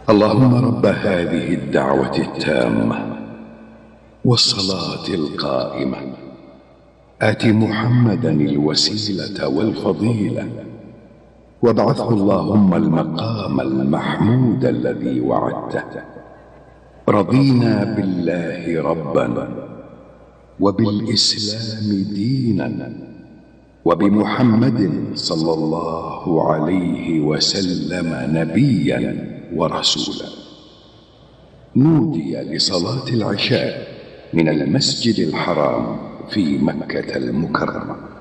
اللهم رب هذه الدعوة التامة والصلاة القائمة آت محمدا الوسيلة والفضيلة وابعثه اللهم المقام المحمود الذي وعدته. رضينا بالله ربا وبالإسلام دينا وبمحمد صلى الله عليه وسلم نبيا ورسولا. نودي لصلاة العشاء من المسجد الحرام في مكة المكرمة.